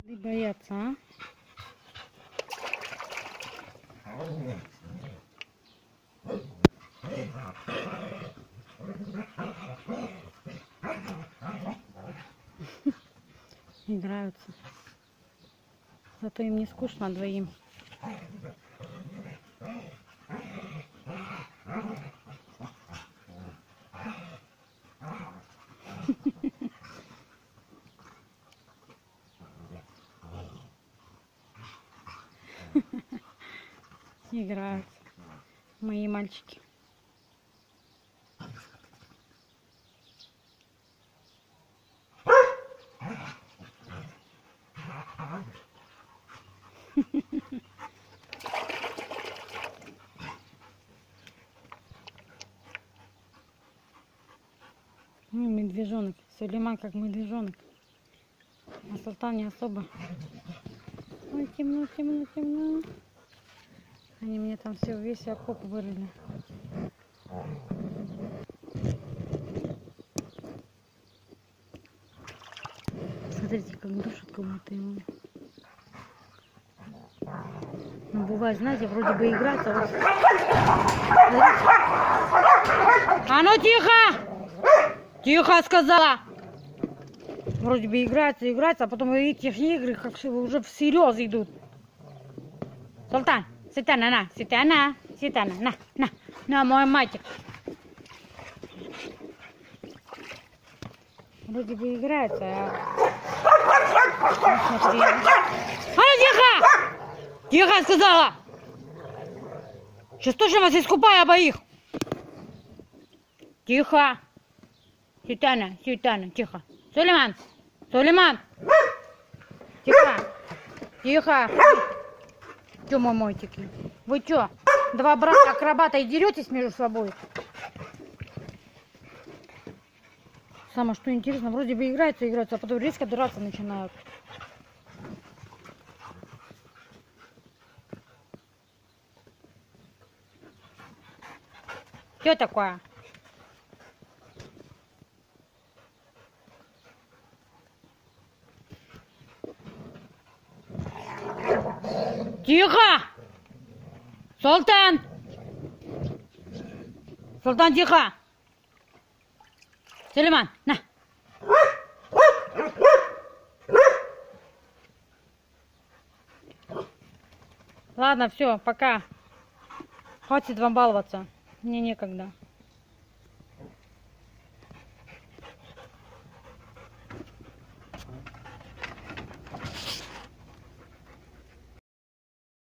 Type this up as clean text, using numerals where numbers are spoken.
И боятся, а? Играются. Зато им не скучно двоим. Играются мои мальчики. Ну, медвежонок. Сулейман как медвежонок. А Султан не особо. Ой, темно, темно, темно. Они мне там все весь окоп вырыли. Смотрите, как душат кому-то ему. Ну, бывает, знаете, вроде бы играть, а вот... А ну тихо! Тихо, сказала! Вроде бы играется, а потом эти игры как уже всерьез идут. Султан, Ситана, на, Ситана, Ситана, на, мой мальчик. Вроде бы играется, а... А ну тихо! Тихо, сказала! Сейчас точно вас искупаю обоих. Тихо! Ситана, тихо. Сулейман! Сулейман! Тихо! Тихо! Чё, мой мальчики? Вы чё? Два брата-акробата и деретесь между собой? Самое что интересно, вроде бы играются, а потом резко драться начинают. Что такое? Тихо! Султан! Султан, тихо! Сулейман, на! Ладно, все, пока. Хватит вам баловаться. Мне некогда.